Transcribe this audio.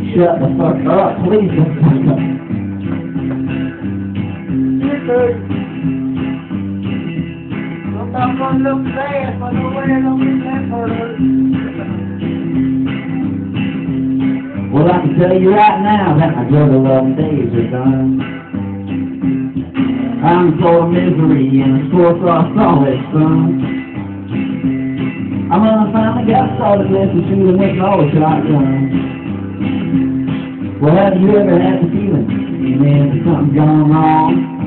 Shut the fuck up, please. Shut the fuck up. I'm not gonna look fast, but no way I don't get that hurt. Well, I can tell you right now that my drug-loving days are done. I'm full of misery and a sore-crossed solid sun. I'm gonna finally got started listening to the next always shotgun. Well, have you ever had the feeling, man, that something's gone wrong?